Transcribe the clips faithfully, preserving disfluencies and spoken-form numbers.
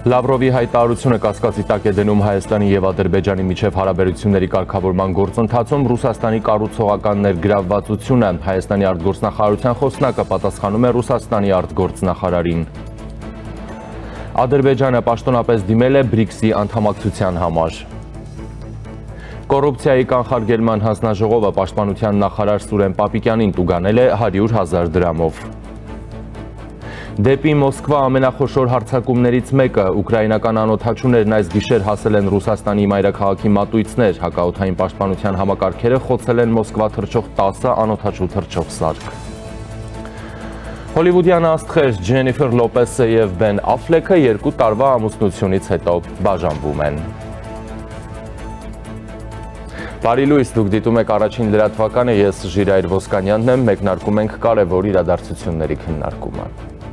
Լավրովի հայտարարությունը կասկածի տակ է դնում Հայաստանի եւ Ադրբեջանի միջև հարաբերությունների կարգավորման գործընթացում Ռուսաստանի կառուցողական ներգրավվածությունը։ Հայաստանի արտգործնախարարության խոսնակը պատասխանում է Ռուսաստանի արտգործնախարարին։ Ադրբեջանը պաշտոնապես դիմել է բրիքսի անդամակցության համար։ Կոռուպցիայի կանխարգելման հանձնաժողովը պաշտպանության նախարար Սուրեն Պապիկյանին տուգանել է հարյուր հազար դրամով։ Դեպի Մոսկվա ամենախոշոր հարձակումներից մեկը ուկրաինական անօդաչուներն այս գիշեր հասել են Ռուսաստանի մայրաքաղաքի մատույցներ, հակաօդային պաշտպանության համակարգերը խոցել են Մոսկվա թռչող տասը անօդաչու թռչող սարք։ Հոլիվուդյան աստղեր Ջենիֆեր Լոպեսը եւ Բեն Աֆլեքը երկու տարվա ամուսնությունից հետո բաժանվում են։ Բարի լույս, դուք դիտում եք առաջին լրատվականը, ես Ժիրայր Ոսկանյանն եմ, մեկնարկում ենք կարևոր իրադարձությունների քննարկումը։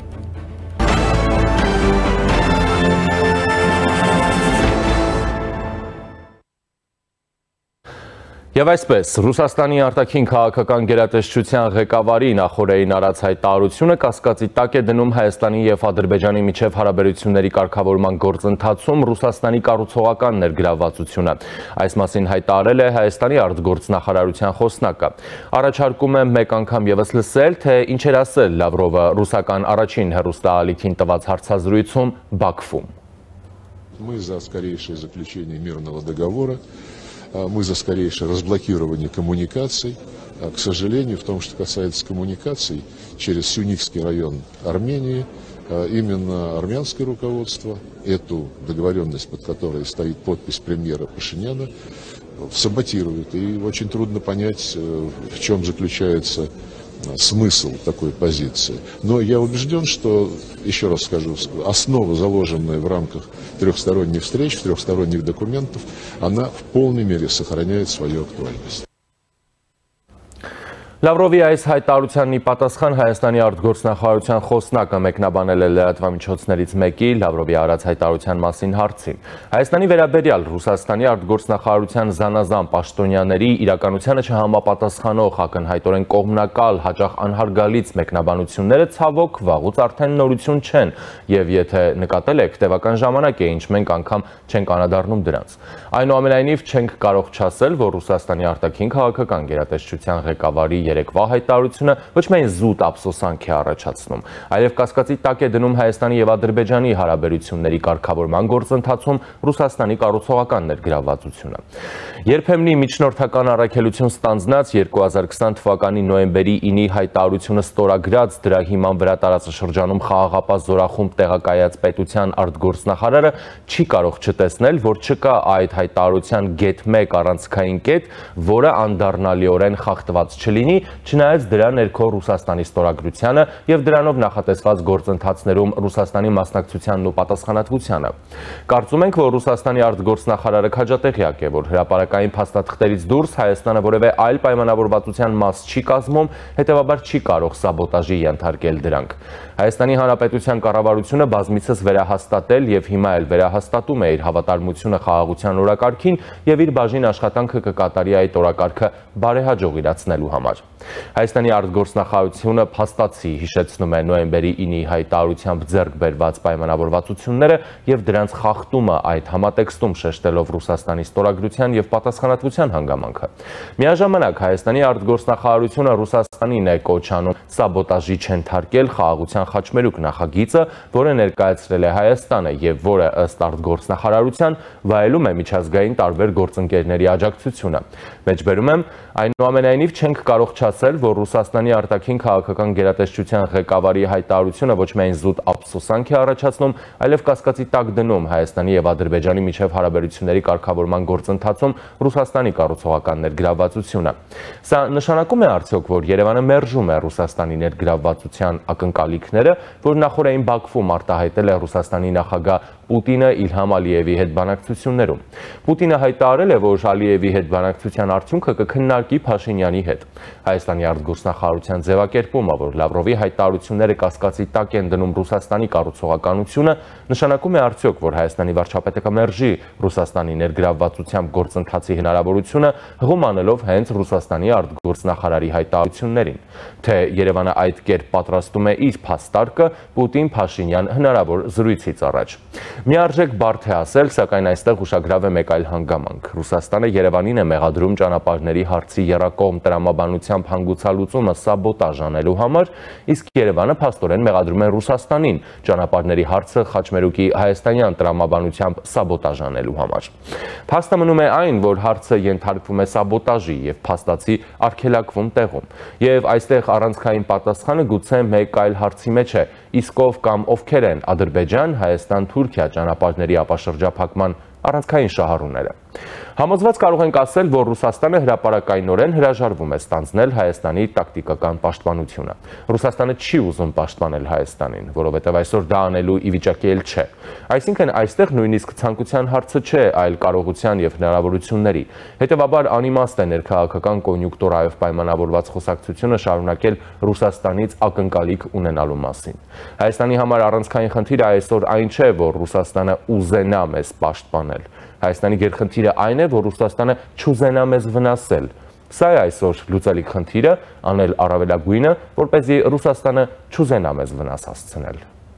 Եվ այսպես, Ռուսաստանի արտաքին քաղաքական գերատեսչության ղեկավարի նախօրեին արած հայտարարությունը կասկածի տակ է դնում Հայաստանի եւ Ադրբեջանի միջև հարաբերությունների կարգավորման գործընթացում Ռուսաստանի կառուցողական ներգրավվածությունը։ Այս մասին հայտարարել է Հայաստանի արտգործնախարարության խոսնակը։ Առաջարկում է մեկ անգամ եւս лысել, թե ինչ էր ասել Լավրովը ռուսական առաջին հեռուստաալիքին տված հարցազրույցում Բաքվում։ Мы за скорейшее заключение мирного договора. Мы за скорейшее разблокирование коммуникаций. К сожалению, в том, что касается коммуникаций, через Сюникский район Армении, именно армянское руководство эту договоренность, под которой стоит подпись премьера Пашиняна, саботирует. И очень трудно понять, в чем заключается смысл такой позиции. Но я убежден, что, еще раз скажу, основа, заложенная в рамках трехсторонних встреч, трехсторонних документов, она в полной мере сохраняет свою актуальность. Լավրովի այս հայտարարությանն ի պատասխան Հայաստանի արտգործնախարարության խոսնակը մեկնաբանել է լրատվամիջոցներից մեկի Լավրովի արած հայտարարության մասին հարցին։ Հայաստանի վերաբերյալ Ռուսաստանի արտգործնախարարության զանազան պաշտոնյաների իրականությանը չհամապատասխանող ակնհայտորեն կողմնակալ, հաճախ անհարգալից մեկնաբանությունները ցավոք վաղուց արդեն նորություն չեն, եւ եթե նկատել եք, տևական ժամանակ է, ինչ մենք անգամ չենք անդրադառնում դրանց։ Այնուամենայնիվ չենք կարող չասել, որ Ռուսաստանի արտաքին քաղաքական գերատեսչության ղեկավարի երեկվա հայտարարությունը ոչ միայն զուտ ափսոսանք է առաջացնում, այլև կասկածի տակ է դնում Հայաստանի եւ Ադրբեջանի հարաբերությունների կարգավորման գործընթացում Ռուսաստանի կառուցողական ներգրավվածությունը։ Երբեմնի միջնորդական առաքելություն ստանձնած երկու հազար քսան թվականի նոյեմբերի ինի հայտարարությունը ստորագրած դրա հիման վրա տարածաշրջանում խաղաղապահ զորախումբ տեղակայած պետության արտգործնախարարը չի կարող չտեսնել, որ չկա այդ հայտարարության գեթ մեկ առանցքային կետ, որը անդառնալիորեն խախտված չլինի, չնայած դրա ներքո Ռուսաստանի ստորագրությանը եւ դրանով նախատեսված գործընթացներում Ռուսաստանի մասնակցությանն ու պատասխանատվությանը։ Կարծում ենք, որ Ռուսաստանի արտգործնախարարը քաջատեղյակ է, որ հրապարակային փաստաթղթերից դուրս Հայաստանը որևէ այլ պայմանավորվածության մաս չի կազմում, հետեւաբար չի կարող սաբոտաժի ենթարկել դրանք։ Հայաստանի Հանրապետության կառավարությունը բազմիցս վերահաստատել եւ հիմա էլ վերահաստատում է իր հավատարմությունը խաղաղության օրակարգին եւ իր բաժին աշխատանքը կկատարի այդ օրակարգը բարեհաջող իրացնելու համար։ Հայաստանի արտգործնախարարությունը փաստացի հիշեցնում է նոյեմբերի ինի հայտարարությամբ ձեռք բերված պայմանավորվածությունները եւ դրանց խախտումը այդ համատեքստում շեշտելով Ռուսաստանի ստորագրության եւ պատասխանատվության հանգամանքը։ Միաժամանակ Հայաստանի արտգործնախարարությունը Ռուսաստանին է կոչ անում սաբոտաժի չընթարկել խաղաղության խաչմերուկ նախագիծը, որը ներկայացրել է Հայաստանը եւ որը ըստ արտգործնախարարության վայելում է միջազգային տարբեր գործընկերների աջակցությունը։ Մեջբերում եմ, այնուամենայնիվ չենք կարող չասել, որ Ռուսաստանի արտաքին քաղաքական գերատեսչության ղեկավարի հայտարարությունը ոչ միայն զուտ ափսոսանք է առաջացնում, այլև կասկածի տակ դնում Հայաստանի եւ Ադրբեջանի միջև հարաբերությունների կարգավորման գործընթացում Ռուսաստանի կառուցողական ներգրավվածությունը։ Սա նշանակում է արդյոք, որ Երևանը մերժում է Ռուսաստանի ներգրավվածության ակնկալիքները, որ նախորդային Բաքվում արտահայտել է Ռուսաստանի նախագահ Պուտինը Իլհամ Ալիևի հետ բանակցություններում։ Պուտինը հայտարարել է, որ Ալիևի հետ բանակցության արդյունքը կքննարկի Փաշինյանի հետ։ Հայաստանի արտգործնախարարության ձևակերպումը, որ Լավրովի հայտարարությունները կասկածի տակ են դնում Ռուսաստանի կառուցողականությունը, նշանակում է արդյոք, որ Հայաստանի վարչապետը կմերժի Ռուսաստանի ներգրավվածությամբ գործընթացի հնարավորությունը, հղում անելով հենց Ռուսաստանի արտգործնախարարի հայտարարություններին, թե Երևանը այդ կերպ պատրաստում է իր փաստարկը Պուտին-Փաշինյան հնարավոր զրույցից առաջ։ Միարժեք բարդ է ասել, սակայն այստեղ ուշագրավ է մեկ այլ հանգամանք։ Ռուսաստանը Երևանին է մեղադրում ճանապարհների հարցի եռակողմ տրամաբանությամբ հանգուցալուծումը սաբոտաժ անելու համար, իսկ Երևանը փաստորեն մեղադրում է Ռուսաստանին ճանապարհների հարցը խաչմերուկի հայաստանյան տրամաբանությամբ սաբոտաժ անելու համար։ Փաստը մնում է այն, որ հարցը ենթարկվում է սաբոտաժի եւ փաստացի արգելակվում տեղում։ Եվ այստեղ առանցքային պատասխանը գուցե մեկ այլ հարցի մեջ է. իսկ ով կամ ովքեր են Ադրբեջան, Հայաստան, Թուրքիա ճանապարհների ապաշրջափակման առանցքային շահառուները։ Համոզված կարող ենք ասել, որ Ռուսաստանը հրապարակայնորեն հրաժարվում է ստանձնել Հայաստանի տակտիկական պաշտպանությունը։ Ռուսաստանը չի ուզում պաշտպանել Հայաստանին, որովհետև այսօր դա անելու ի վիճակի էլ չէ։ Այսինքն այստեղ նույնիսկ ցանկության հարցը չէ, այլ կարողության եւ հնարավորությունների։ Հետևաբար անիմաստ է ներքաղաքական կոնյունկտուրայով պայմանավորված խոսակցությունը շարունակել Ռուսաստանից ակնկալիք ունենալու մասին։ Հայաստանի համար առանցքային խնդիրը այսօր այն չէ, որ Ռուսաստանը ուզենա մեզ պաշտպանել։ Հայաստանի գերխնդիրը այն է, որ Ռուսաստանը չուզենա մեզ վնասել։ Սա է այսօր լուծելիք խնդիրը, անել առավելագույնը, որպեսզի Ռուսաստանը չուզենա մեզ վնաս հասցնել։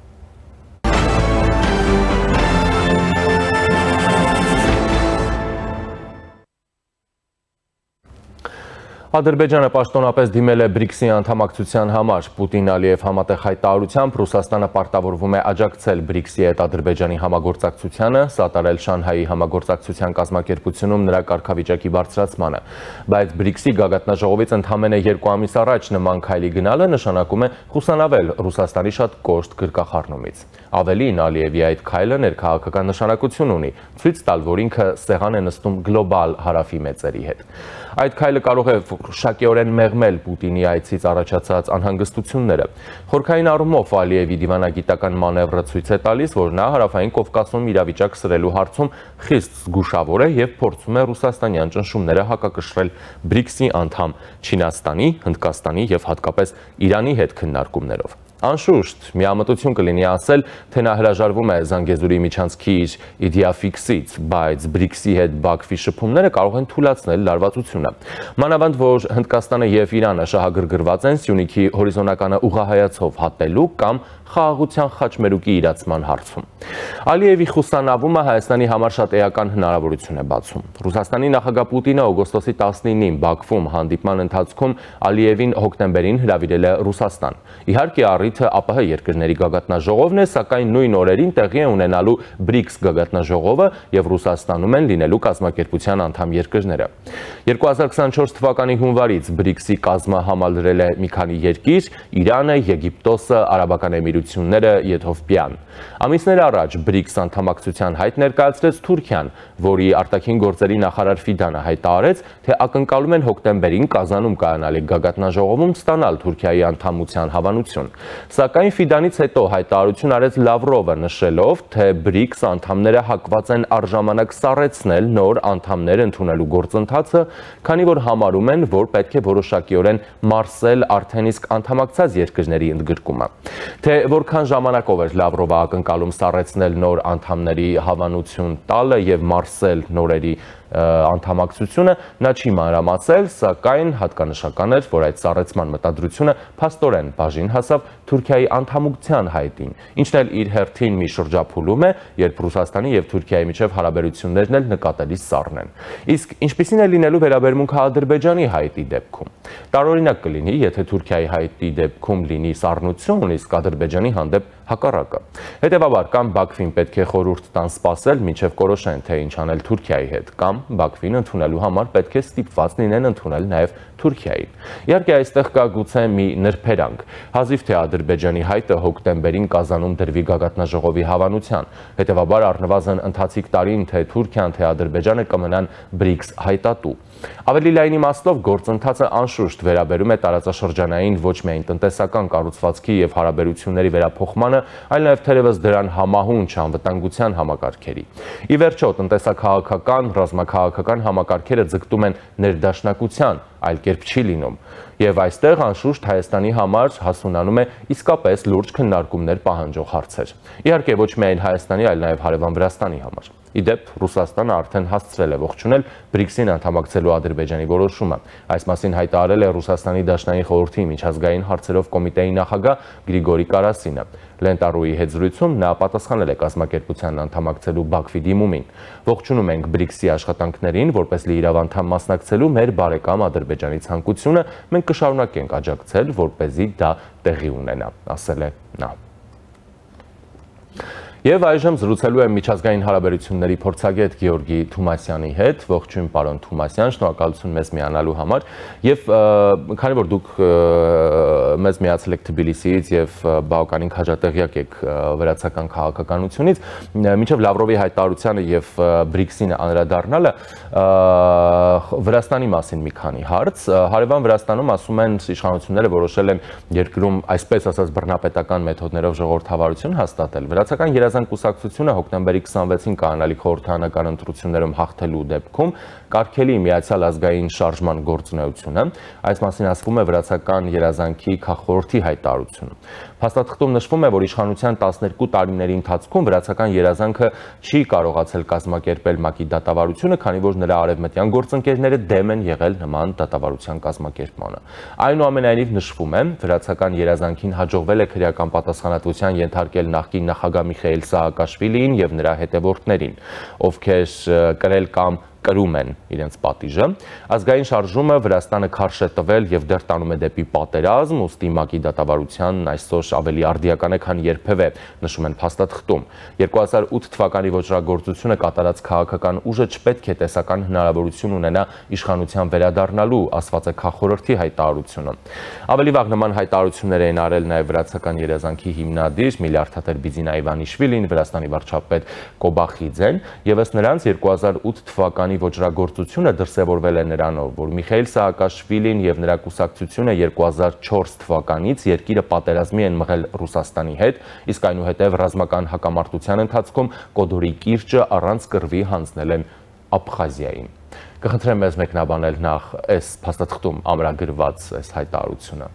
Ադրբեջանը պաշտոնապես դիմել է բրիքսի անդամակցության համար։ Պուտին-Ալիև համատեղ հայտարարությամբ Ռուսաստանը պարտավորվում է աջակցել բրիքսի հետ Ադրբեջանի համագործակցությանը, սատարել Շանհայի համագործակցության կազմակերպությունում նրա կարգավիճակի բարձրացմանը։ Բայց բրիքսի գագաթնաժողովից ընդամենը երկու ամիս առաջ նման քայլի գնալը նշանակում է խուսանավել Ռուսաստանի շատ կոշտ գրկախառնումից։ Ավելին, Ալիևի այդ քայլը ներքաղաքական նշանակություն ունի, ցույց տալ, որ ինքը սեղան է նստում գլոբալ հարավի մեծերի հետ։ Այդ քայլը կարող է շակեորեն մեղմել Պուտինի այցից առաջացած անհանգստությունները։ Խորքային առումով Ալիևի դիվանագիտական մանևրը ցույց է տալիս, որ նա հարավային Կովկասում իրավիճակ սրելու հարցում խիստ զգուշավոր է եւ փորձում է ռուսաստանյան ճնշումները հակակշռել բրիքսի անդամ Չինաստանի, Հնդկաստանի եւ հատկապես Իրանի հետ քննարկումներով։ Անշուշտ, միամտություն կլինի ասել, թե նա հրաժարվում է Զանգեզուրի միջանցքի իր իդեաֆիքսից, բայց բրիքսի հետ Բաքվի շփումները կարող են թուլացնել լարվածությունը։ Մանավանդ, որ Հնդկաստանը եւ Իրանը շահագրգռված են Սյունիքի հորիզոնականը ուղղահայացով հատելու կամ խաղաղության խաչմերուկի իրացման հարցում։ Ալիևի խուսանավումը Հայաստանի համար շատ էական հնարավորություն է բացում։ Ռուսաստանի նախագահ Պուտինը օգոստոսի տասնինին Բաքվում հանդիպման ընթացքում Ալիևին հոկտեմբերին հրավիրել է Ռուսաստան։ Իհարկե առիթը ԱՊՀ երկրների գագաթնաժողովն է, սակայն նույն օրերին տեղի է ունենալու բրիքս գագաթնաժողովը եւ Ռուսաստանում են լինելու կազմակերպության անդամ երկրները։ երկու հազար քսանչորս թվականի հունվարից բրիքսի կազմը համալրել է մի քանի երկիր՝ Իրանը, Եգիպտոսը, Արաբական Էմիրությունները, Եթովպիան։ Ամիսներ առաջ բրիքս անդամակցության հայտ ներկայացրեց Թուրքիան, որի արտաքին գործերի նախարար Ֆիդանը հայտարարեց, թե ակնկալում են հոկտեմբերին Կազանում կայանալիք գագաթնաժողովում ստանալ Թուրքիայի անդամության հավանություն։ Սակայն Ֆիդանից հետո հայտարարություն արեց Լավրովը, նշելով, թե բրիքս անդամները հակված են առժամանակ սառեցնել նոր անդամներ ընդունելու գործընթացը, քանի որ համարում են, որ պետք է որոշակիորեն մարսել արդեն իսկ անդամակցած երկրների ընդգրկումը։ Թե որքան ժամանակով էր Լավրովը ակնկալում սառեցնել նոր անդամների հավանություն տալը եւ մարսել նորերի անդամակցությունը, նա չի մանրամասել, սակայն հատկանշական էր, որ այդ սառեցման մտադրությունը փաստորեն բաժին հասավ Թուրքիայի անդամության հայտին, ինչն էլ իր հերթին մի շրջափուլում է, երբ Ռուսաստանի եւ Թուրքիայի միջև հարաբերություններն էլ նկատելի սառն են։ Իսկ ինչպիսին է լինելու վերաբերմունքը Ադրբեջանի հայտի դեպքում։ Տարօրինակ կլինի, եթե Թուրքիայի հայտի դեպքում լինի սառնություն, իսկ Ադրբեջանի հանդեպ հակառակը։ Հետևաբար կամ Բաքվին պետք է խորհուրդ տան սպասել, մինչև կորոշեն, թե ինչ անել Թուրքիայի հետ, կամ Բաքվին ընդունելու համար պետք է ստիպված լինեն ընդունել նաև Թուրքիային։ Իհարկե այստեղ կա գուցե մի նրբերանգ, հազիվ թե Ադրբեջանի հայտը հոկտեմբերին Կազանում դրվի գագաթնաժողովի հավանության։ Հետևաբար առնվազն ընթացիկ տարին թե Թուրքիան, թե Ադրբեջանը կմնան բրիքս հայտատու։ Ավելի լայն իմաստով գործընթացը անշուշտ վերաբերում է տարածաշրջանային ոչ միայն տնտեսական կառուցվածքի եւ հարաբերությունների վերափոխմանը, այլ նաեւ թերևս դրան համահունչ անվտանգության համակարգերի։ Ի վերջո, տնտեսաքաղաքական, ռազմաքաղաքական համակարգերը ձգտում են ներդաշնակության, այլ կերպ չի լինում։ Եվ այստեղ անշուշտ Հայաստանի համար հասունանում է իսկապես լուրջ քննարկումներ պահանջող հարցեր։ Իհարկե ոչ միայն Հայաստանի, այլ նաեւ հարևան Վրաստանի համար։ Իդեպ Ռուսաստանը արդեն հասցրել է ողջունել բրիքսին անդամակցելու Ադրբեջանի որոշումը։ Այս մասին հայտարարել է Ռուսաստանի Դաշնային խորհրդի միջազգային հարցերով կոմիտեի նախագահ Գրիգորի Կարասինը։ Լենտարուի հետ զրույցում նա պատասխանել է կազմակերպությանն անդամակցելու Բաքվի դիմումին։ Ողջունում ենք բրիքսի աշխատանքներին, որպես լիիրավ անդամ մասնակցելու մեր բարեկամ Ադրբեջանի ցանկությունը, մենք կշարունակենք աջակցել, որպեսզի դա տեղի ունենա, ասել է նա։ Եվ այժմ զրուցելու եմ միջազգային հարաբերությունների փորձագետ Գեորգի Թումասյանի հետ։ Ողջույն պարոն Թումասյան, շնորհակալություն մեզ միանալու համար։ Եվ քանի որ դուք մեզ միացել եք Թբիլիսիից եւ բավականին քաջատեղյակ եք վրացական քաղաքականությունից, մինչև Լավրովի հայտարարությանը եւ բրիքսին անդրադառնալը Վրաստանի մասին մի քանի հարց։ Հարևան Վրաստանում ասում են իշխանությունները որոշել են երկրում այսպես ասած բռնապետական մեթոդներով ժողովրդավարություն հաստատել։ Վրացական Կուսակցությունը հոկտեմբերի քսանվեցին կանոնալի խորհրդարանական ընտրություններում հաղթելու դեպքում կարգելի Միացյալ ազգային շարժման գործունեությունը, այս մասին ասվում է վրացական երազանքի քաղխորհրդի հայտարարությունը։ Փաստաթղթում նշվում է, որ իշխանության տասներկու տարիների ընթացքում վրացական երազանքը չի կարողացել կազմակերպել ՄԱԿ-ի դատավարությունը, քանի որ նրա արևմտյան գործընկերները դեմ են եղել նման դատավարության կազմակերպմանը։ Այնուամենայնիվ նշվում է, վրացական երազանքին հաջողվել է քրեական պատասխանատվության ենթարկել նախկին նախագահ Միխայիլ Սաակաշվիլիին եւ նրա հետևորդներին, ովքեր կրել կամ կրում են իրենց պատիժը։ Ազգային շարժումը Վրաստանը քարշ է տվել եւ դեռ տանում է դեպի պատերազմ, ուստի ՄԱԿ-ի դատավարությանն այսօր ավելի արդիական է, քան երբևէ, նշում են փաստաթղթում։ երկու հազար ութ թվականի ոճրագործությունը կատարած քաղաքական ուժը չպետք է տեսական հնարավորություն ունենա իշխանության վերադառնալու, ասված է քաղխորհրդի հայտարարությունը։ Ավելի վաղ նման հայտարարություններ էին արել նաեւ վրացական երազանքի հիմնադիր Միլիարդատեր Բիձինա Իվանիշվիլին, Վրաստանի վարչապետ Կոբախիձեն, եւ ըստ նրանց երկու հազար ութ թվականի ոճրագործությունը դրսևորվել է նրանով, որ Միխայիլ Սաակաշվիլին եւ նրա կուսակցությունը երկու հազար չորս թվականից երկիրը պատերազմի են մղել Ռուսաստանի հետ, իսկ այնուհետև ռազմական հակամարտության ընթացքում Կոդորի կիրճը առանց կռվի հանձնել են Աբխազիային։ Կխնդրեմ մեզ մեկնաբանել նախ այս փաստաթղթում ամրագրված այս հայտարարությունը։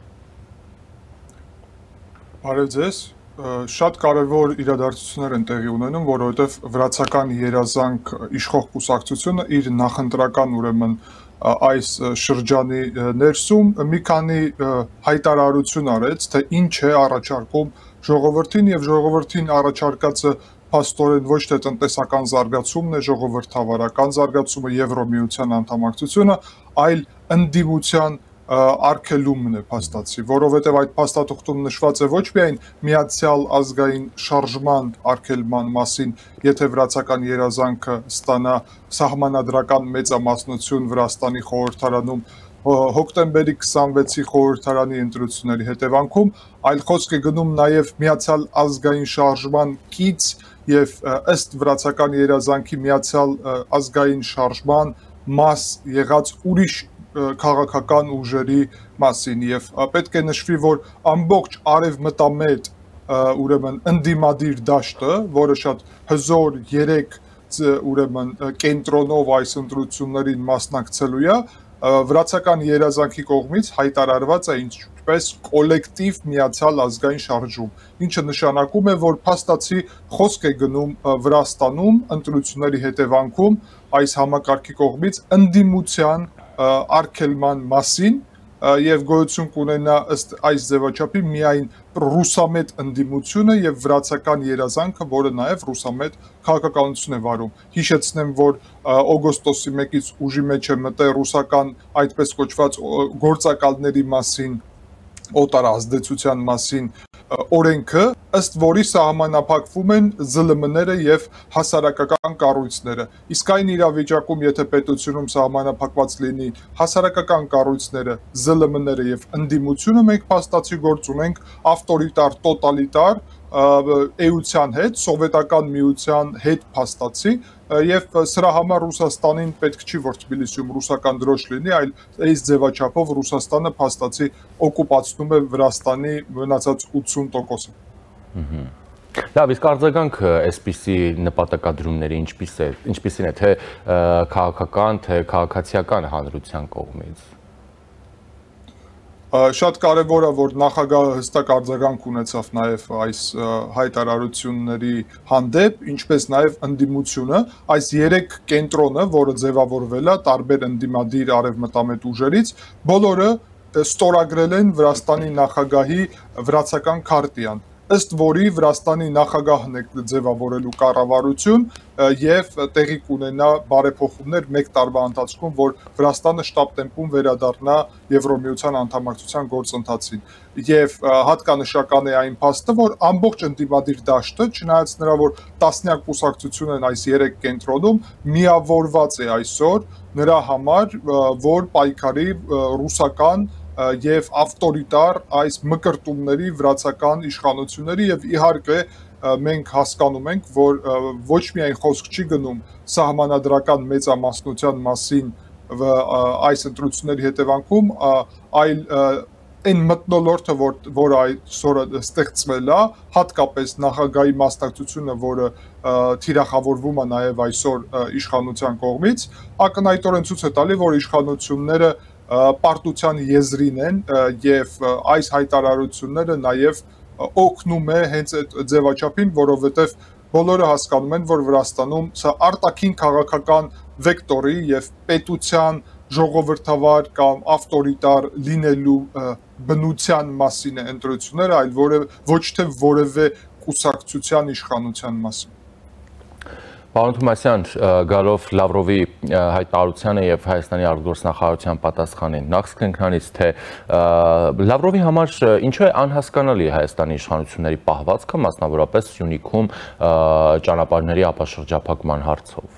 Բարև ձեզ։ Շատ կարևոր իրադարձություններ են տեղի ունենում, որովհետև վրացական երազանք իշխող կուսակցությունը իր նախընտրական ուրեմն այս շրջանի ներսում մի քանի հայտարարություն արեց, թե ինչ է առաջարկում ժողովրդին եւ ժողովրդին առաջարկածը փաստորեն ոչ թե տնտեսական զարգացումն է, ժողովրդավարական զարգացումը, Եվրոմիության անդամակցությունը, այլ ընդդիմության արգելումն է փաստացի, որովհետև այդ փաստաթղթում նշված է ոչ միայն միացյալ ազգային շարժման արգելման մասին, եթե վրացական երազանքը ստանա սահմանադրական մեծամասնություն Վրաստանի խորհրդարանում հոկտեմբերի քսանվեցի խորհրդարանի ընտրությունների հետևանքում, այլ խոսք է գնում նաև միացյալ ազգային շարժման կից եւ ըստ վրացական երազանքի միացյալ ազգային շարժման մաս եղած ուրիշ քաղաքական ուժերի մասին եւ պետք է նշվի, որ ամբողջ արևմտամետ ուրեմն ընդդիմադիր դաշտը, որը շատ հզոր երեք ուրեմն կենտրոնով այս ընտրություններին մասնակցելու է, վրացական երազանքի կողմից հայտարարված է ինչպես կոլեկտիվ միացյալ ազգային շարժում, ինչը նշանակում է, որ փաստացի խոսք է գնում Վրաստանում ընտրությունների հետևանքում այս համակարգի կողմից ընդդիմության արգելման մասին եւ գոյություն կունենա ըստ այս ձևաչափի միայն ռուսամետ ընդդիմությունը եւ վրացական երազանքը, որը նաեւ ռուսամետ քաղաքականություն է վարում։ Հիշեցնեմ, որ օգոստոսի մեկից ուժի մեջ է մտել ռուսական այդպես կոչված գործակալների մասին, օտարազդեցության մասին օրենքը, ըստ որի սահմանափակվում են զլ մ ները եւ հասարակական կառույցները։ Իսկ այն իրավիճակում, եթե պետությունում սահմանափակված լինի հասարակական կառույցները, զլ մ ները եւ ընդդիմությունը, մենք փաստացի գործ ունենք ավտորիտար, տոտալիտար էության հետ, սովետական միության հետ փաստացի եւ սրա համար Ռուսաստանին պետք չի, որ Թբիլիսիում ռուսական դրոշ լինի, այլ այս ձևաչափով Ռուսաստանը փաստացի օկուպացնում է Վրաստանի մնացած ութսուն տոկոսը։ Լավ, իսկ արձագանքը այսպիսի նպատակադրումների ինչպես է, ինչպիսին է, թե քաղաքական, թե քաղաքացիական հանրության կողմից։ Շատ կարևոր է, որ նախագահը հստակ արձագանք ունեցավ նաև այս հայտարարությունների հանդեպ, ինչպես նաև ընդդիմությունը, այս երեք կենտրոնը, որը ձևավորվել է տարբեր ընդդիմադիր արևմտամետ ուժերից, բոլորը ստորագրել են Վրաստանի նախագահի վրացական քարտիան, ըստ որի Վրաստանի նախագահն է ձևավորելու կառավարություն եւ տեղի կունենա բարեփոխումներ մեկ տարվա ընթացքում, որ Վրաստանը շտապ տեմպում վերադառնա Եվրոմիության անդամակցության գործընթացին։ Եվ հատկանշական է այն փաստը, որ ամբողջ ընդդիմադիր դաշտը, չնայած նրա, որ տասնյակ կուսակցություն են այս երեք կենտրոնում, միավորված է այսօր նրա համար, որ պայքարի ռուսական եւ ավտորիտար այս մկրտումների վրացական իշխանությունների եւ իհարկե մենք հասկանում ենք, որ ոչ միայն խոսք չի գնում սահմանադրական մեծամասնության մասին այս ընտրությունների հետևանքում, այլ այն մթնոլորտը, որ որ այսօր ստեղծվել է, հատկապես նախագահի մասնակցությունը, որը թիրախավորվում է նաև այսօր իշխանության կողմից, ակնհայտորեն ցույց է տալի, որ իշխանությունները պարտության եզրին են եւ այս հայտարարությունները նաեւ օգնում է հենց այդ ձևաչափին, որովհետեւ բոլորը հասկանում են, որ Վրաստանում սա արտաքին քաղաքական վեկտորի եւ պետության ժողովրդավար կամ ավտորիտար լինելու բնության մասին է ընտրությունները, այլ որը ոչ թե որևէ կուսակցության իշխանության մասին։ Պարոն Թումասյան, գալով Լավրովի հայտարարությանը եւ Հայաստանի արտգործնախարարության պատասխանին, նախ սկսենք նրանից, թե Լավրովի համար ինչու է անհասկանալի Հայաստանի իշխանությունների պահվածքը, մասնավորապես Սյունիքում ճանապարհների ապաշրջափակման հարցով։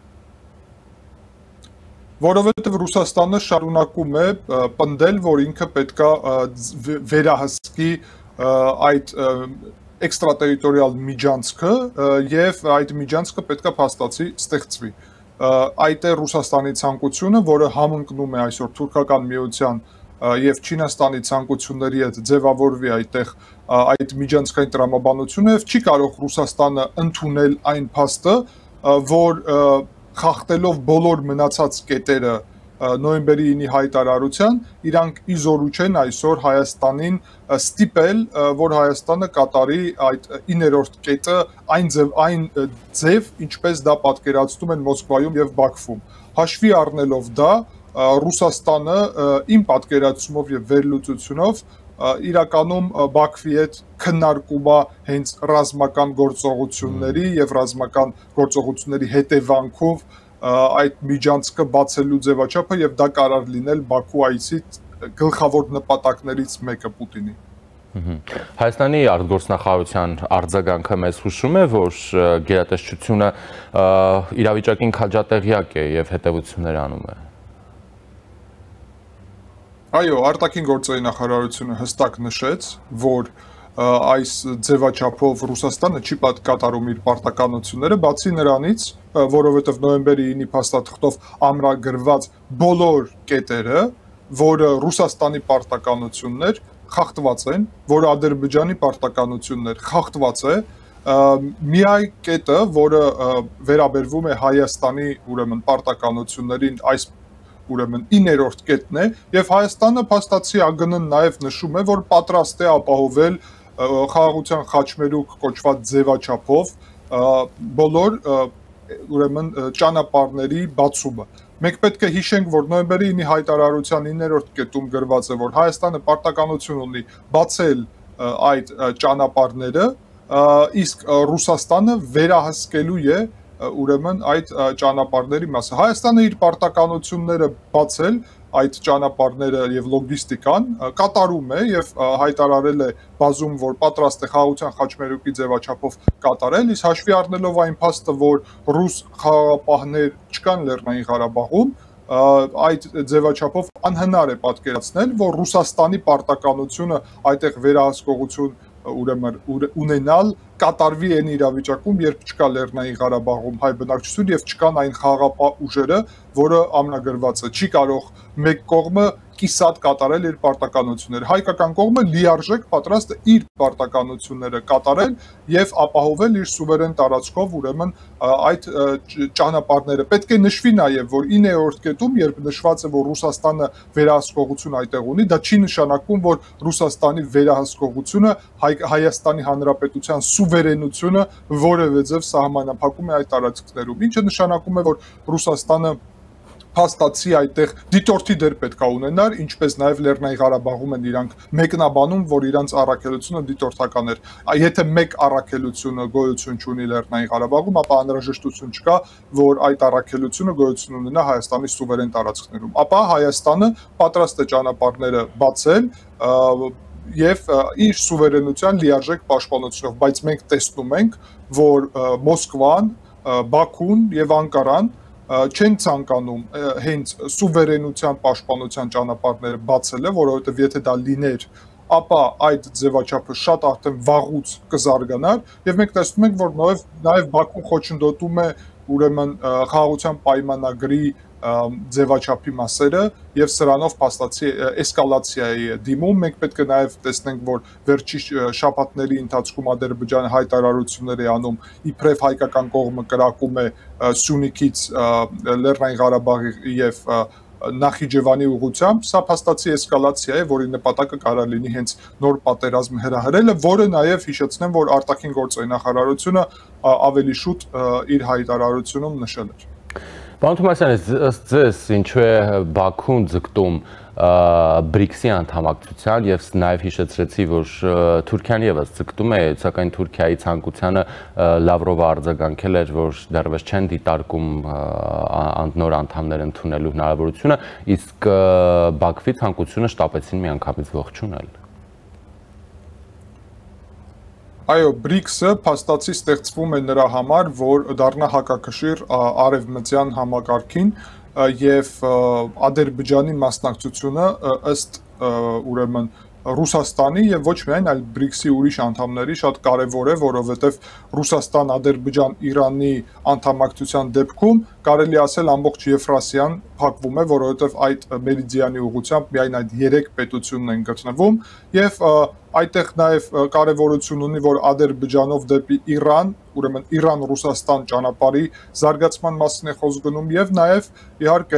Որովհետև Ռուսաստանը շարունակում է պնդել, որ ինքը պետքա վերահսկի այդ էքստրատերիտորիալ միջանցքը եւ այդ միջանցքը պետքա փաստացի ստեղծվի։ Այդ է Ռուսաստանի ցանկությունը, որը համընկնում է այսօր թուրքական միության եւ Չինաստանի ցանկությունների հետ ձևավորվի այդտեղ այդ միջանցքային տրամաբանությունը եւ չի կարող Ռուսաստանը ընդունել այն փաստը, որ խախտելով բոլոր մնացած կետերը նոյեմբերի ինի հայտարարության, իրանք իզորու չեն այսօր Հայաստանին ստիպել, որ Հայաստանը կատարի այդ իներորդ կետը այն ձև, այն ձև, ինչպես դա պատկերացնում են Մոսկվայում եւ Բաքվում։ Հաշվի առնելով դա, Ռուսաստանը իմ պատկերացումով եւ վերլուծությունով իրականում Բաքվի հետ քննարկում է հենց ռազմական գործողությունների եւ ռազմական գործողությունների հետևանքով այդ միջանցքը բացելու ձևաչափը եւ դա կարող լինել Բաքու այցի գլխավոր նպատակներից մեկը Պուտինի։ Հայաստանի արտգործնախարարության արձագանքը մեզ հուշում է, որ գերատեսչությունը իրավիճակին քաջատեղյակ է եւ հետեւություններ անում է։ Այո, արտաքին գործերի նախարարությունը հստակ նշեց, որ այս ձևաչափով Ռուսաստանը չի կատարում իր պարտականությունները, բացի նրանից, որովհետև նոյեմբերի ինի փաստաթղթով ամրագրված բոլոր կետերը, որը Ռուսաստանի պարտականություններ խախտված են, որը Ադրբեջանի պարտականություններ խախտված է, միայն կետը, որը վերաբերվում է Հայաստանի ուրեմն պարտականություններին, այս ուրեմն իներորդ կետն է, եւ Հայաստանը փաստացի ԱԳՆ-ն նաեւ նշում է, որ պատրաստ է ապահովել խաղաղության խաչմերուկ կոչված ձևաչափով բոլոր ուրեմն ճանապարհների բացումը։ Մենք պետք է հիշենք, որ նոյեմբերի ինի հայտարարության իններորդ կետում գրված է, որ Հայաստանը պարտականություն ունի բացել այդ ճանապարհները, իսկ Ռուսաստանը վերահսկելու է ուրեմն այդ ճանապարհների մասը։ Հայաստանը իր պարտականությունները բացել այդ ճանապարհները եւ լոգիստիկան կատարում է եւ հայտարարել է բազում, որ պատրաստ է խաղաղության խաչմերուկի ձևաչափով կատարել, իսկ հաշվի առնելով այն փաստը, որ ռուս խաղաղապահներ չկան Լեռնային Ղարաբաղում, այդ ձևաչափով անհնար է պատկերացնել, որ Ռուսաստանի պարտականությունը այդտեղ վերահսկողություն ուրեմն ունենալ կատարվի այն իրավիճակում, երբ չկա Լեռնային Ղարաբաղում հայ բնակչություն եւ չկան այն խաղաղապահ ուժերը, որը ամրագրված է։ Չի կարող մեկ կողմը կիսատ կատարել իր պարտականությունները։ Հայկական կողմը լիարժեք պատրաստ է իր պարտականությունները կատարել եւ ապահովել իր սուվերեն տարածքով ուրեմն այդ ճանապարհները։ Պետք է նշվի նաեւ, որ իններորդ կետում, երբ նշված է, որ Ռուսաստանը վերահսկողություն այդտեղ ունի, դա չի նշանակում, որ Ռուսաստանի վերահսկողությունը Հայաստանի Հանրապետության սուվերենությունը որևէ ձև սահմանափակում է այդ տարածքներում, ինչը նշանակում է, որ Ռուսաստանը փաստացի այդտեղ դիտորդի դեր պետք է ունենար, ինչպես նաև Լեռնային Ղարաբաղում են իրանք մեկնաբանում, որ իրանց առաքելությունը դիտորդական էր։ Եթե մեկ առաքելությունը գոյություն չունի Լեռնային Ղարաբաղում, ապա անհրաժեշտություն չկա, որ այդ առաքելությունը գոյություն ունենա Հայաստանի սուվերեն տարածքներում։ Ապա Հայաստանը պատրաստ է ճանապարհները բացել եւ իր սուվերենության լիարժեք պաշտպանությունով, բայց մենք տեսնում ենք, որ Մոսկվան, Բաքուն եւ Անկարան չեն ցանկանում հենց սուվերենության պաշտպանության ճանապարհները բացելը, որովհետև եթե դա լիներ, ապա այդ ձևաչափը շատ արդեն վաղուց կզարգանար եւ մենք տեսնում ենք, որ նաեւ նաեւ Բաքուն խոչընդոտում է ուրեմն խաղաղության պայմանագրի ձևաչափի մասերը եւ սրանով փաստացի էսկալացիայի է դիմում։ Մենք պետք է նաեւ տեսնենք, որ վերջի շաբաթների ընթացքում Ադրբեջանը հայտարարություններ է անում, իբրև հայկական կողմը կրակում է Սյունիքից Լեռնային Ղարաբաղի եւ Նախիջևանի ուղղությամբ, սա փաստացի էսկալացիա է, որի նպատակը կարող լինի հենց նոր պատերազմ հրահրելը, որը նաեւ հիշեցնեմ, որ արտաքին գործերի նախարարությունը ավելի շուտ իր հայտարարությունում նշել էր։ Պարոն Թոմասյան, ըստ ձեզ ինչու է Բաքուն ձգտում բրիքսի անդամակցության եւ նաեւ հիշեցրեցի, որ Թուրքիան եւս ձգտում է, սակայն Թուրքիայի ցանկությանը Լավրովը արձագանքել էր, որ դեռևս չեն դիտարկում նոր անդամներ ընդունելու հնարավորությունը, իսկ Բաքվի ցանկությունը շտապեցին միանգամից ողջունել։ Այո, բրիքսը փաստացի ստեղծվում է նրա համար, որ դառնա հակակշիռ արևմտյան համակարգին եւ Ադրբեջանի մասնակցությունը ըստ ուրեմն Ռուսաստանի եւ ոչ միայն այլ բրիքսի ուրիշ անդամների շատ կարեւոր է, որովհետեւ Ռուսաստան, Ադրբեջան, Իրանի անդամակցության դեպքում կարելի ասել ամբողջ Եվրասիան փակվում է, որովհետեւ այդ մերիդիանի ուղղությամբ միայն այդ երեք պետությունն են գտնվում եւ այդտեղ նաև կարևորություն ունի, որ Ադրբեջանով դեպի Իրան, ուրեմն Իրան-Ռուսաստան ճանապարհի զարգացման մասին է խոսք գնում եւ նաև իհարկե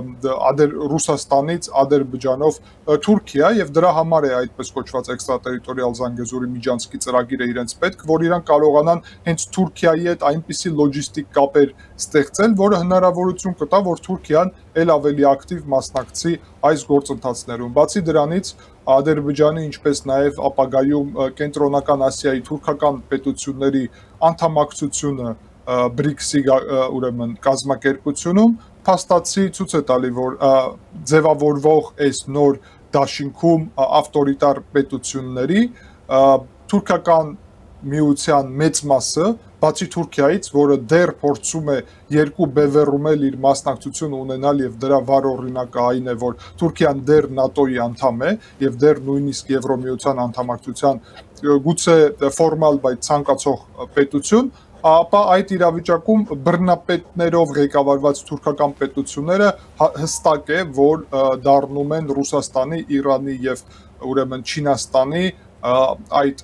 Ռուսաստանից Ադրբեջանով Թուրքիա եւ դրա համար է այդպես կոչված էքստրատերիտորիալ Զանգեզուրի միջանցքի ծրագիրը իրենց պետք, որ իրան կարողանան հենց Թուրքիայի հետ այնպիսի լոջիստիկ կապեր ստեղծել, որը հնարավորություն կտա, որ Թուրքիան ել ավելի ակտիվ մասնակցի այս գործընթացներում։ Բացի դրանից Ադրբեջանը, ինչպես նաև ապագայում Կենտրոնական Ասիայի թուրքական պետությունների անդամակցությունը բրիքսի ուրեմն կազմակերպությունում փաստացի ցույց է տալի, որ ձևավորվող այս նոր դաշինքում ավտորիտար պետությունների թուրքական միության մեծ մասը, բացի Թուրքիայից, որը դեռ փորձում է երկու բևեռումել իր մասնակցությունը ունենալ եւ դրա վառ օրինակը այն է, որ Թուրքիան դեռ ՆԱՏՕ-ի անդամ է եւ դեռ նույնիսկ Եվրոմիության անդամակցության գուցե ֆորմալ, բայց ցանկացող պետություն, ապա այդ իրավիճակում բռնապետներով ղեկավարված թուրքական պետությունները հստակ է, որ դառնում են Ռուսաստանի, Իրանի եւ ուրեմն Չինաստանի այդ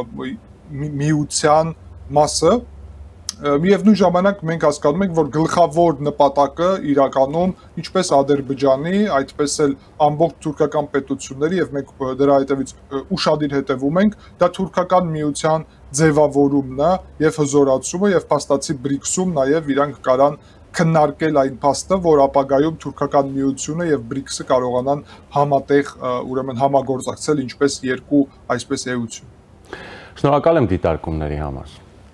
միության մասը։ Միևնույն ժամանակ մենք հասկանում ենք, որ գլխավոր նպատակը իրականում ինչպես Ադրբեջանի, այդպես էլ ամբողջ թուրքական պետությունների եւ մենք դրա հետևից ուշադիր հետևում ենք, դա թուրքական միության ձևավորումն է եւ հզորացումը եւ փաստացի բրիքսում նաեւ իրանք կարան քննարկել այն փաստը, որ ապագայում թուրքական միությունը եւ բրիքսը կարողանան համատեղ ուրեմն համագործակցել ինչպես երկու այսպես էություն։ Շնորհակալ եմ դիտարկումների համար։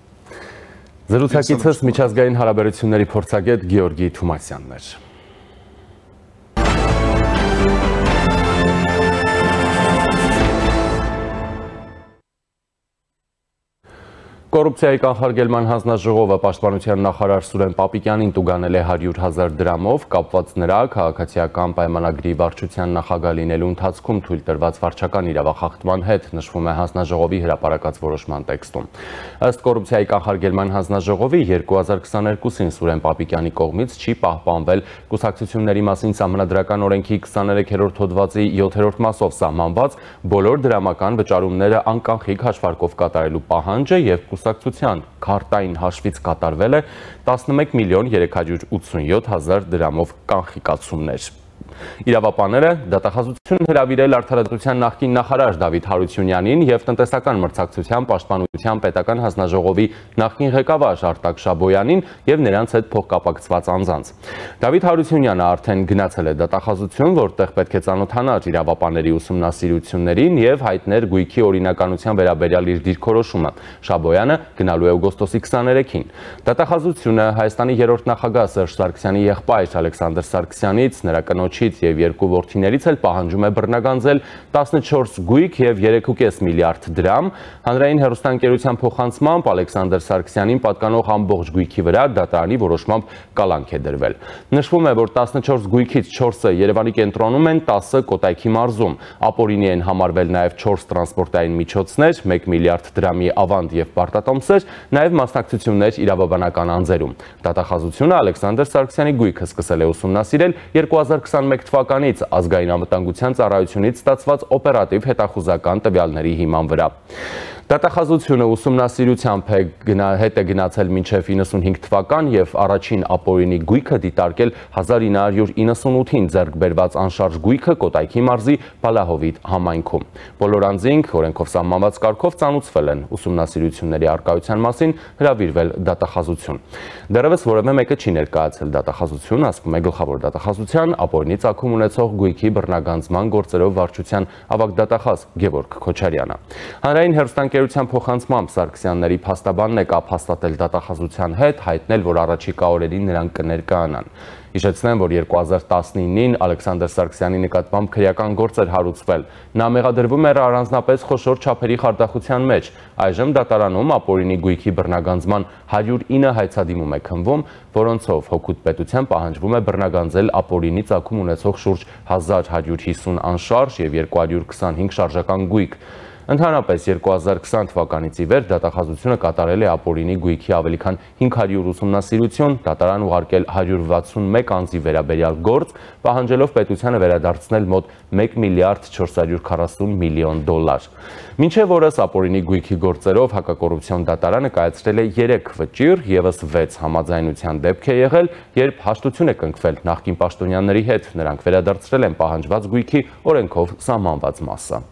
Զրուցակիցս միջազգային հարաբերությունների փորձագետ Գեորգի Թոմասյանն էր։ Կոռուպցիայի կանխարգելման հանձնաժողովը պաշտպանության նախարար Սուրեն Պապիկյանին տուգանել է հարյուր հազար դրամով, կապված նրա քաղաքացիական պայմանագրի վարչության նախագահ լինելու ընթացքում թույլ տրված վարչական իրավախախտման հետ, նշվում է հանձնաժողովի հրապարակած որոշման տեքստում։ Ըստ կոռուպցիայի կանխարգելման հանձնաժողովի երկու հազար քսաներկուսին Սուրեն Պապիկյանի կողմից չի պահպանվել կուսակցությունների մասին Սահմանադրական օրենքի քսաներեքերորդ հոդվածի յոթերորդ մասով սահմանված բոլոր դրամական վճարումները անկանխիկ հաշվարկով կատարելու պահանջը եւ կուսակցության քարտային հաշվից կատարվել է տասնմեկ միլիոն երեք հարյուր ութսունյոթ հազար դրամով կանխիկացումներ։ Իրավապանները դատախազություն հրավիրել Արդարադատության նախկին նախարար Դավիթ Հարությունյանին եւ տնտեսական մրցակցության պաշտպանության պետական հանձնաժողովի նախկին ղեկավար Արտակ Շաբոյանին եւ նրանց հետ փոխկապակցված անձանց։ Դավիթ Հարությունյանը արդեն գնացել է դատախազություն, որտեղ պետք է ծանոթանար իրավապանների ուսումնասիրություններին եւ հայտներ գույքի օրինականության վերաբերյալ իր դիրքորոշումը։ Շաբոյանը գնալու է օգոստոսի քսաներեքին։ Դատախազությունը Հայաստանի երրորդ նախագահ Սերժ Սարգսյանի եղբայր Ալեքսանդր Սարգսյանից, նրա կնոջից եւ երկու որդիներից էլ պահանջում է բռնագանձել տասնչորս գույք եւ երեք ու կես միլիարդ դրամ։ Հանրային հեռուստաընկերության փոխանցմամբ Ալեքսանդր Սարգսյանին պատկանող ամբողջ գույքի վրա դատարանի որոշմամբ կալանք է դրվել։ Նշվում է, որ տասնչորս գույքից չորսը Երևանի կենտրոնում են, տասը Կոտայքի մարզում։ Ապօրինի են համարվել նաեւ չորս տրանսպորտային միջոցներ, մեկ միլիարդ դրամի ավանդ եւ պարտատոմսեր, նաեւ մասնակցություններ իրավաբանական անձերում։ Դատախազությունը Ալեքսանդր Սարգսյանի գույքը սկսել է ուսումնասիրել երկու հազար քսանմեկ թվականից ազգային անվտանգության ծառայությունից ստացված օպերատիվ հետախուզական տվյալների հիման վրա։ Դատախազությունը ուսումնասիրությամբ հետ է գնացել մինչև իննսունհինգ թվական եւ առաջին ապօրինի գույքը դիտարկել հազար ինը հարյուր իննսունութին ձեռք բերված անշարժ գույքը Կոտայքի մարզի Բալահովիտ համայնքում։ Բոլոր անձինք օրենքով սահմանված կարգով ծանուցվել են, ուսումնասիրությունների առկայության մասին հրավիրվել դատախազություն։ Դեռևս որևէ մեկը չի ներկայացել դատախազություն, ասվում է գլխավոր դատախազության ապօրինի ծագում ունեցող գույքի բռնագանձման գործերով վարչության ավագ դատախազ Գևորգ Քոչարյանը։ Հանրային հեռուստաընկերության փոխանցմամբ Սարգսյանների փաստաբանն է կապ հաստատել դատախազության հետ, հայտնել, որ առաջիկա օրերին նրանք կներկայանան։ Հիշեցնեմ, որ երկու հազար տասնինին Ալեքսանդր Սարգսյանի նկատմամբ քրեական գործ էր հարուցվել։ Նա մեղադրվում էր առանձնապես խոշոր չափերի խարդախության մեջ։ Այժմ դատարանում ապօրինի գույքի բռնագանձման հարյուր ինը հայցադիմում է քննվում, որոնցով հօգուտ պետության պահանջվում է բռնագանձել ապօրինի ծագում ունեցող շուրջ հազար հարյուր հիսուն անշարժ եւ երկու հարյուր քսանհինգ շարժական գույք։ Ընդհանրապես երկու հազար քսան թվականից ի վեր դատախազությունը կատարել է ապօրինի գույքի ավելի քան հինգ հարյուր ուսումնասիրություն, դատարան ուղարկել հարյուր վաթսունմեկ անձի վերաբերյալ գործ, պահանջելով պետությանը վերադարձնել մոտ մեկ միլիարդ չորս հարյուր քառասուն միլիոն դոլար։ Մինչև օրս ապօրինի գույքի գործերով հակակոռուպցիոն դատարանը կայացրել է երեք վճիռ, եւս վեց համաձայնության դեպք է եղել, երբ հաշտություն է կնքվել նախկին պաշտոնյաների հետ, նրանք վերադարձրել են պահանջված գույքի օրենքով սահմանված մասը։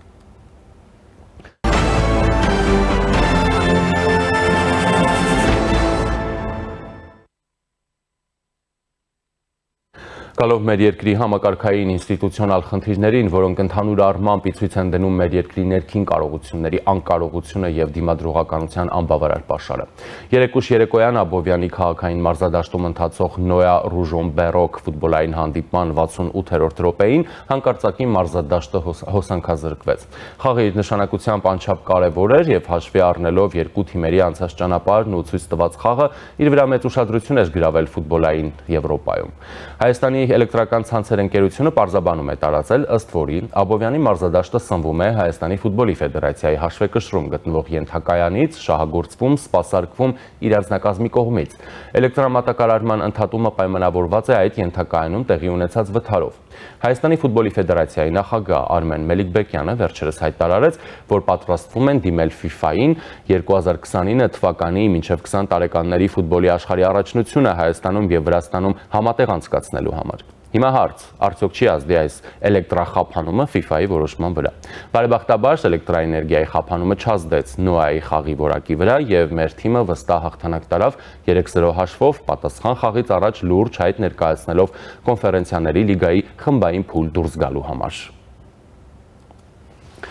Գալով մեր երկրի համակարգային ինստիտուցիոնալ խնդիրներին, որոնք ընդհանուր առմամբ ի ցույց են դնում մեր երկրի ներքին կարողությունների անկարողությունը եւ դիմադրողականության անբավարար պաշարը։ Երեկուշ երեկոյան Աբովյանի քաղաքային մարզադաշտում ընթացող Նոյա Ռուժոն Բերոկ ֆուտբոլային հանդիպման վաթսունութերորդ րոպեին հանկարծակի մարզադաշտը հոսանքազրկվեց։ Խաղը իր նշանակությամբ անչափ կարևոր էր եւ հաշվի առնելով երկու թիմերի անցած ճանապարհն ու ցույց տված խաղը իր վրա մեծ ուշադրություն էր գրավել ֆուտբոլային Եվրոպայում։ Հայաստանի էլեկտրական ցանցեր ընկերությունը պարզաբանում է տարածել, ըստ որի Աբովյանի մարզադաշտը սնվում է Հայաստանի ֆուտբոլի ֆեդերացիայի հաշվեկշռում գտնվող ենթակայանից, շահագործվում, սպասարկվում իր անձնակազմի կողմից։ Էլեկտրամատակարարման ընդհատումը պայմանավորված է այդ ենթակայանում տեղի ունեցած վթարով։ Հայաստանի ֆուտբոլի ֆեդերացիայի նախագահ Արմեն Մելիքբեկյանը վերջերս հայտարարեց, որ պատրաստվում են դիմել ֆիֆային երկու հազար քսանինը թվականի մինչև քսան տարեկանների ֆուտբոլի աշխարհի առաջնությունը Հայաստանում եւ Վրաստանում համատեղ անցկացնելու համար։ Հիմա հարց, արդյոք չի ազդի այս էլեկտրախափանումը ֆիֆայի որոշման վրա։ Բարեբախտաբար էլեկտրաէներգիայի խափանումը չազդեց Նոայի խաղի որակի վրա եւ մեր թիմը վստահ հաղթանակ տարավ երեք զրո հաշվով պատասխան խաղից առաջ լուրջ հայտ ներկայացնելով կոնֆերենցիաների լիգայի խմբային փուլ դուրս գալու համար։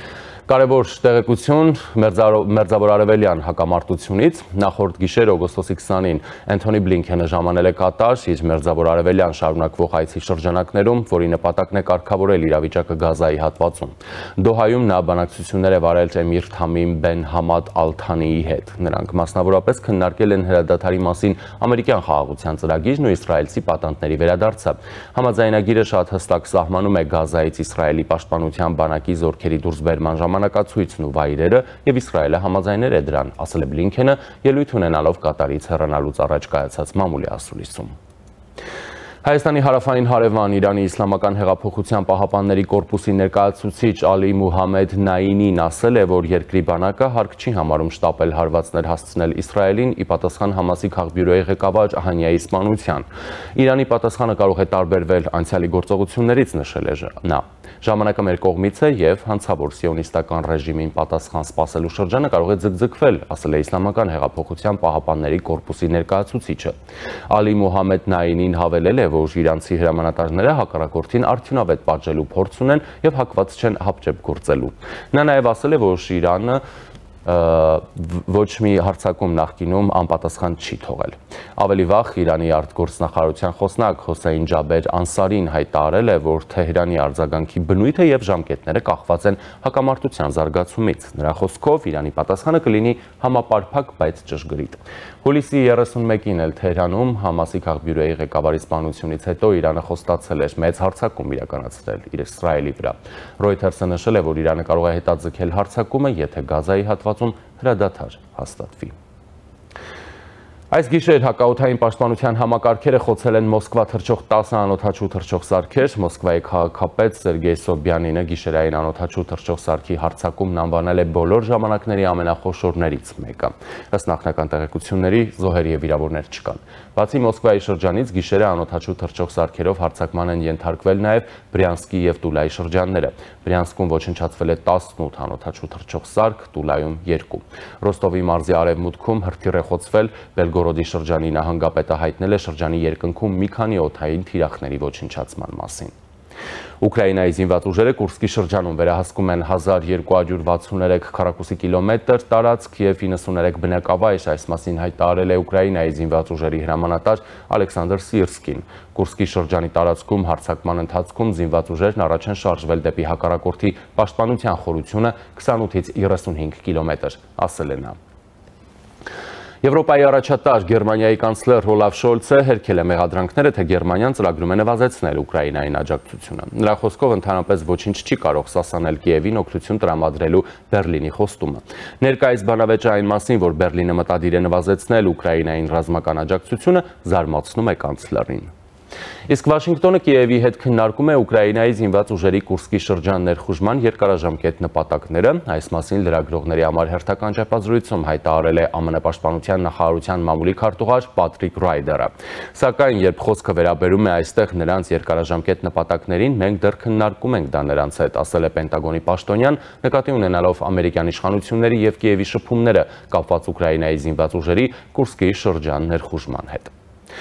Կարևոր տեղեկություն Մերձավոր Արևելյան հակամարտությունից նախորդ գիշեր օգոստոսի քսանին Անթոնի Բլինքենը ժամանել է Կատար իր Մերձավոր Արևելյան շարունակվող այցի շրջանակներում, որի նպատակն է կարգավորել իրավիճակը Գազայի հատվածում։ Դոհայում նա բանակցություններ է վարել Էմիր Թամիմ Բեն Համադ Ալ Թանիի հետ։ Նրանք մասնավորապես քննարկել են հրադադարի մասին ամերիկյան խաղաղության ծրագիրն ու իսրայելցի պատանդների վերադարձը։ Համաձայնագիրը շատ հստակ սահմանում է Գազայից Իսրայելի պաշտպանության բանակի զորքերի դուրսբերման ժամանակացույցն ու վայրերը, եւ Իսրայելը համաձայնել է դրան, ասել է Բլինքենը, ելույթ ունենալով Կատարից հեռանալուց առաջ կայացած մամուլի ասուլիսում։ Հայաստանի հարավային հարևան Իրանի Իսլամական հեղափոխության պահապանների կորպուսի ներկայացուցիչ Ալի Մուհամմեդ Նայինին ասել է, որ երկրի բանակը հարկ չի համարում շտապել հարվածներ հասցնել Իսրայելին ի պատասխան Համասի քաղբյուրոյի ղեկավար Հանիայի սպանության։ Իրանի պատասխանը կարող է տարբերվել անցյալի գործողություններից, նշել է նա։ Ժամանակը մեր կողմից է եւ հանցավոր սիոնիստական ռեժիմին պատասխան սպասելու շրջանը կարող է ձգձգվել, ասել է Իսլամական հեղափոխության պահապանների կորպուսի ներկայացուցիչը։ Ալի Մուհամմեդ Նայինին հավելել է, որ իրանցի հրամանատարները հակառակորդին արդյունավետ պատժելու փորձ ունեն եւ հակված չեն հապճեպ գործելու։ Նա նաեւ ասել է, որ Իրանը ոչ մի հարձակում նախկինում անպատասխան չի թողել։ Ավելի վաղ Իրանի արտգործնախարարության խոսնակ Հոսեյն Ջաբեր Անսարին հայտարարել է, որ Թեհրանի արձագանքի բնույթը եւ ժամկետները կախված են հակամարտության զարգացումից։ Նրա խոսքով Իրանի պատասխանը կլինի համապարփակ, բայց ճշգրիտ։ Հուլիսի երեսունմեկին էլ Թեհրանում Համասի քաղբյուրոյի ղեկավարի սպանությունից հետո Իրանը խոստացել էր մեծ հարձակում իրականացնել Իսրայելի վրա։ Ռոյթերսը նշել է, որ Իրանը կարող է հետաձգել հարձակումը, եթե Գազայի հատվածում հրադադար հաստատվի։ Այս գիշեր հակաօդային պաշտպանության համակարգերը խոցել են Մոսկվա թռչող տասը անօդաչու թռչող սարքեր։ Մոսկվայի քաղաքապետ Սերգեյ Սոբյանինը գիշերային անօդաչու թռչող սարքի հարձակումն անվանել է բոլոր ժամանակների ամենախոշորներից մեկը։ Ըստ նախնական տեղեկությունների զոհեր եւ վիրավորներ չկան։ Բացի Մոսկվայի շրջանից գիշերը անօդաչու թռչող սարքերով հարձակման են ենթարկվել նաեւ Բրյանսկի եւ Տուլայի շրջանները։ Բրյանսկում ոչնչացվել է տասնութ անօդաչու թռչող սարք, Տուլայում երկու։ Ռոստովի մարզի արևմուտքում հրթիռ է խոցվել, Բելգորոդի շրջանի նահանգապետը հայտնել է շրջանի երկնքում մի քանի օդային թիրախների ոչնչացման մասին։ Ուկրաինայի զինված ուժերը Կուրսկի շրջանում վերահսկում են հազար երկու հարյուր վաթսուներեք քառակուսի կիլոմետր տարածք եւ իննսուներեք բնակավայր, այս մասին հայտարարել է Ուկրաինայի զինված ուժերի հրամանատար Ալեքսանդր Սիրսկին։ Կուրսկի շրջանի տարածքում հարձակման ընթացքում զինված ուժերն առաջ են շարժվել դեպի հակառակորդի պաշտպանության խորությունը քսանութից երեսունհինգ կիլոմետր, ասել է նա։ Եվրոպայի առաջատար Գերմանիայի կանցլեր Օլաֆ Շոլցը հերքել է մեղադրանքները, թե Գերմանիան ծրագրում է նվազեցնել Ուկրաինային աջակցությունը։ Նրա խոսքով ընդհանրապես ոչինչ չի կարող սասանել Կիևին օգնություն տրամադրելու Բերլինի խոստումը։ Ներկայիս բանավեճը այն մասին, որ Բերլինը մտադիր է նվազեցնել Ուկրաինային ռազմական աջակցությունը, զարմացնում է կանցլերին։ Իսկ Վաշինգտոնը Կիևի հետ քննարկում է Ուկրաինայի զինված ուժերի Կուրսկի շրջան ներխուժման երկարաժամկետ նպատակները, այս մասին լրագրողների համար հերթական ճեպազրույցում հայտարարել է ԱՄՆ պաշտպանության նախարարության մամուլի քարտուղար Պատրիկ Ռայդերը։ Սակայն երբ խոսքը վերաբերում է այստեղ նրանց երկարաժամկետ նպատակներին, մենք դեռ քննարկում ենք դա նրանց հետ, ասել է Պենտագոնի պաշտոնյան, նկատի ունենալով ամերիկյան իշխանությունների եւ Կիևի շփումները կապված Ուկրաինայի զինված ուժերի Կուրսկի շրջան ներխուժման հետ։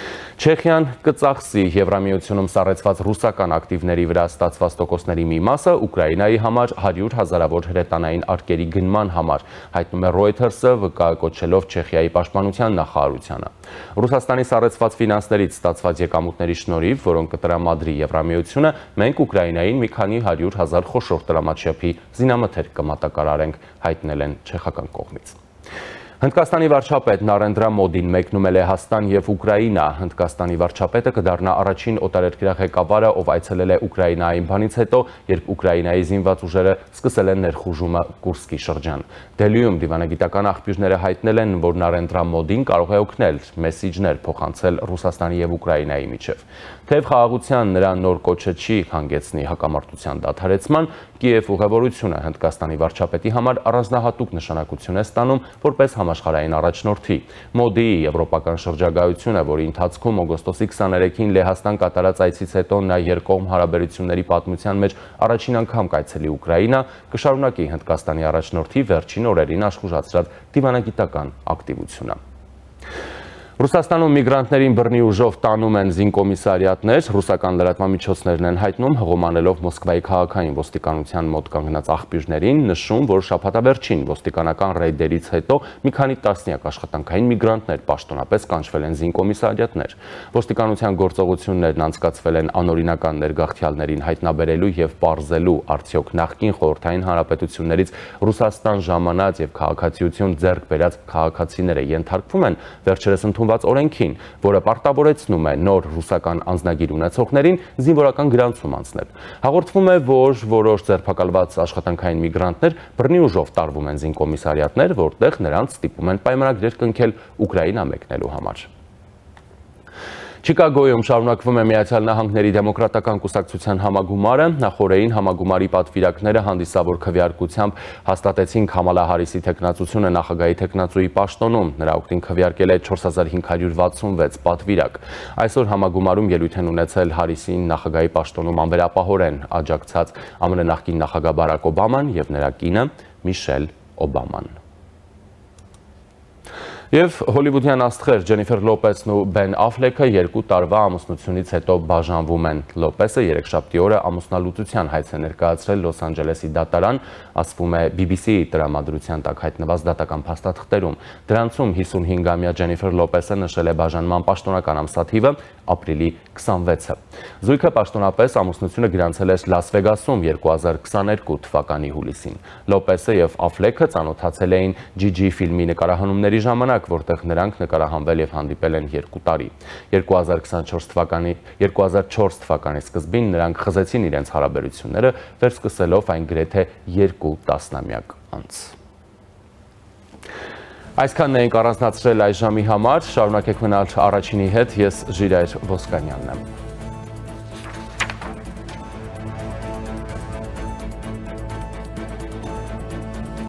Չեխիան կծախսի Եվրամիությունում սառեցված ռուսական ակտիվների վրա ստացված տոկոսների մի մասը Ուկրաինայի համար հարյուր հազարավոր հրետանային արկերի գնման համար, հայտնում է Reuters-ը, վկայակոչելով Չեխիայի պաշտպանության նախարարությանը։ Ռուսաստանի սառեցված ֆինանսներից ստացված եկամուտների շնորհիվ, որոնք կտրամադրի Եվրամիությունը, մենք Ուկրաինային մի քանի հարյուր հազար խոշոր տրամաչափի զինամթերք կմատակարարենք, հայտնել են չեխական կողմից։ Հնդկաստանի վարչապետ Նարենդրա Մոդին մեկնում է Լեհաստան եւ Ուկրաինա։ Հնդկաստանի վարչապետը կդառնա առաջին օտարերկրյա ղեկավարը, ով այցելել է Ուկրաինային բանից հետո, երբ Ուկրաինայի զինված ուժերը սկսել են ներխուժումը Կուրսկի շրջան։ Դելիում դիվանագիտական աղբյուրները հայտնել են, որ Նարենդրա Մոդին կարող է օգնել մեսիջներ փոխանցել Ռուսաստանի եւ Ուկրաինայի միջև։ Թեև խաղաղության նրա նոր կոչը չի հանգեցնի հակամարտության դադարեցման, Կիև ուղևորությունը Հնդկաստանի վարչապետի համար առանձնահատուկ նշանակություն է ստանում որպես համաշխարհային առաջնորդի։ Մոդիի եվրոպական շրջագայությունը, որի ընթացքում օգոստոսի քսաներեքին Լեհաստան կատարած այցից հետո նա երկկողմ հարաբերությունների պատմության մեջ առաջին անգամ կայցելի Ուկրաինա, կշարունակի Հնդկաստանի առաջնորդի վերջին օրերին աշխուժացրած դիվանագիտական ակտիվությունը։ Ռուսաստանում միգրանտներին բռնի ուժով տանում են զինկոմիսարիատներ, ռուսական լրատվամիջոցներն են հայտնում, հղումանելով Մոսկվայի քաղաքային ոստիկանության մոտ կանգնած աղբյուրներին, նշում, որ շաբաթավերջին ոստիկանական ռեյդերից հետո մի քանի տասնյակ աշխատանքային միգրանտներ պաշտոնապես կանչվել են զինկոմիսարիատներ։ Ոստիկանության գործողություններն անցկացվել են անօրինական ներգաղթյալներին հայտնաբերելու եւ պարզելու արդյոք նախկին խորհրդային հանրապետություններից Ռուսաստան ժամանած եւ քաղաքացիություն ձեռք բերած քաղաքացիները ենթարկվում են վերջերս ընդունված օրենքին, որը պարտավորեցնում է նոր ռուսական անձնագիր ունեցողներին զինվորական գրանցում անցնել։ Հաղորդվում է, որ որոշ ձերբակալված աշխատանքային միգրանտներ բռնի ուժով տարվում են զինկոմիսարիատներ, որտեղ նրանց ստիպում են պայմանագրեր կնքել Ուկրաինա մեկնելու համար։ Չիկագոյում շարունակվում է Միացյալ Նահանգների դեմոկրատական կուսակցության համագումարը, նախորդին համագումարի պատվիրակները հանդիսավոր քվեարկությամբ հաստատեցին Քամալա Հարիսի թեկնածությունը նախագահի թեկնածուի պաշտոնում, նրա օգտին քվեարկել է չորս հազար հինգ հարյուր վաթսունվեց պատվիրակ։ Այսօր համագումարում ելույթ են ունեցել Հարիսին նախագահի պաշտոնում անվերապահորեն աջակցած ԱՄՆ նախկին նախագահ Բարակ Օբաման եւ նրա կինը Միշել Օբաման։ Եվ հոլիվուդյան աստղեր Ջենիֆեր Լոպեսն ու Բեն Աֆլեքը երկու տարվա ամուսնությունից հետո բաժանվում են։ Լոպեսը երեքշաբթի օրը ամուսնալուծության հայց է ներկայացրել Լոս Անջելեսի դատարան, ասվում է B B C-ի տրամադրության տակ հայտնված դատական փաստաթղթերում։ Դրանցում հիսունհինգամյա Ջենիֆեր Լոպեսը նշել է բաժանման պաշտոնական ամսաթիվը ապրիլի քսանվեցը։ Զույգը պաշտոնապես ամուսնությունը գրանցել էր Լաս Վեգասում երկու հազար քսաներկու թվականի հուլիսին։ Լոպեսը եւ Աֆլեքը ծանոթացել էին Ջիջի ֆիլմի նկարահանումների ժամանակ, որտեղ նրանք նկարահանվել եւ հանդիպել են երկու տարի։ երկու հազար քսանչորս թվականի երկու հազար չորս թվականի սկզբին նրանք խզեցին իրենց հարաբերությունները, վերսկսելով այն գրեթե երկու տասնամյակ անց։ Այսքանն էինք առանձնացրել այս ժամի համար, շարունակեք մնալ առաջինի հետ, ես Ժիրայր Ոսկանյանն եմ։